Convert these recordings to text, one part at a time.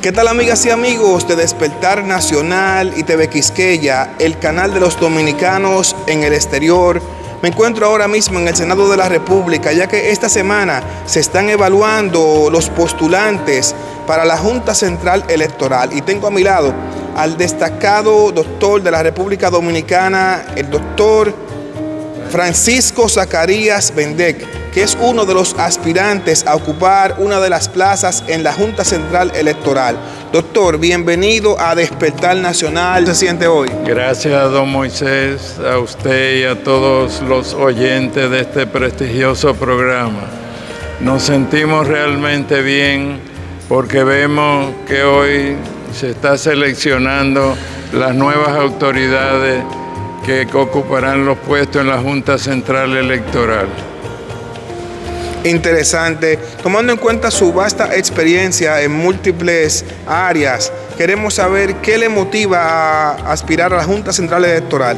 ¿Qué tal, amigas y amigos de Despertar Nacional y TV Quisqueya, el canal de los dominicanos en el exterior? Me encuentro ahora mismo en el Senado de la República, ya que esta semana se están evaluando los postulantes para la Junta Central Electoral. Y tengo a mi lado al destacado doctor de la República Dominicana, el doctor Francisco Zacarías Bendec, que es uno de los aspirantes a ocupar una de las plazas en la Junta Central Electoral. Doctor, bienvenido a Despertar Nacional. ¿Cómo se siente hoy? Gracias, don Moisés, a usted y a todos los oyentes de este prestigioso programa. Nos sentimos realmente bien porque vemos que hoy se está seleccionando las nuevas autoridades que ocuparán los puestos en la Junta Central Electoral. Interesante. Tomando en cuenta su vasta experiencia en múltiples áreas, queremos saber qué le motiva a aspirar a la Junta Central Electoral.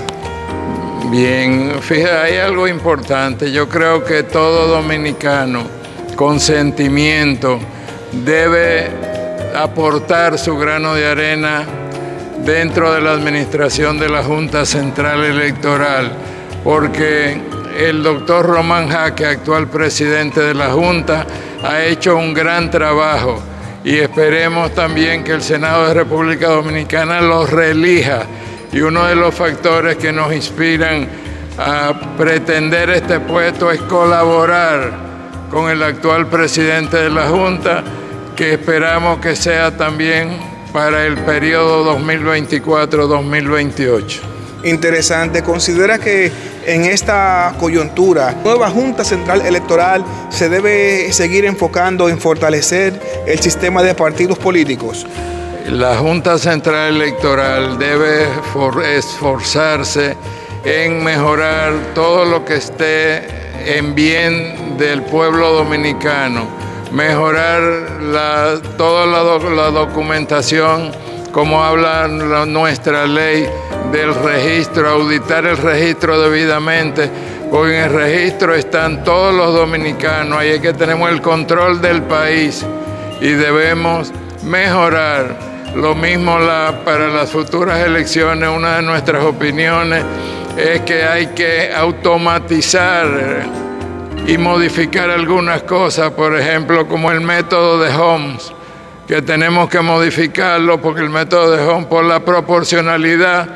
Bien, fíjate, hay algo importante. Yo creo que todo dominicano con sentimiento debe aportar su grano de arena dentro de la administración de la Junta Central Electoral, porque el doctor Román Jaque, actual presidente de la Junta, ha hecho un gran trabajo y esperemos también que el Senado de República Dominicana los reelija. Y uno de los factores que nos inspiran a pretender este puesto es colaborar con el actual presidente de la Junta, que esperamos que sea también para el periodo 2024-2028. Interesante. ¿Considera que en esta coyuntura, la nueva Junta Central Electoral se debe seguir enfocando en fortalecer el sistema de partidos políticos? La Junta Central Electoral debe esforzarse en mejorar todo lo que esté en bien del pueblo dominicano, mejorar toda la documentación, como habla nuestra ley del registro, auditar el registro debidamente, porque en el registro están todos los dominicanos, ahí es que tenemos el control del país y debemos mejorar. Lo mismo para las futuras elecciones, una de nuestras opiniones es que hay que automatizar y modificar algunas cosas, por ejemplo, como el método de Holmes, que tenemos que modificarlo porque el método de Holmes, por la proporcionalidad,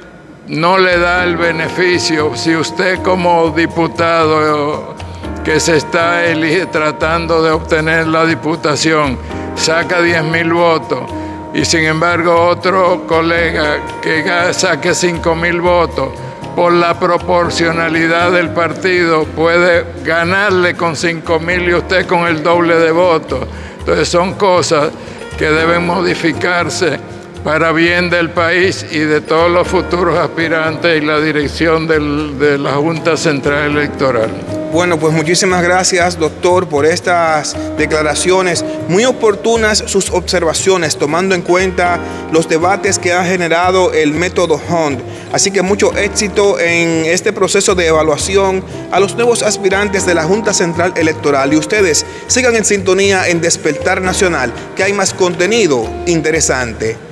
no le da el beneficio. Si usted como diputado que se está tratando de obtener la diputación saca 10.000 votos y sin embargo otro colega que saque 5.000 votos, por la proporcionalidad del partido puede ganarle con 5.000 y usted con el doble de votos. Entonces son cosas que deben modificarse para bien del país y de todos los futuros aspirantes y la dirección de la Junta Central Electoral. Bueno, pues muchísimas gracias, doctor, por estas declaraciones. Muy oportunas sus observaciones, tomando en cuenta los debates que ha generado el método Hunt. Así que mucho éxito en este proceso de evaluación a los nuevos aspirantes de la Junta Central Electoral. Y ustedes sigan en sintonía en Despertar Nacional, que hay más contenido interesante.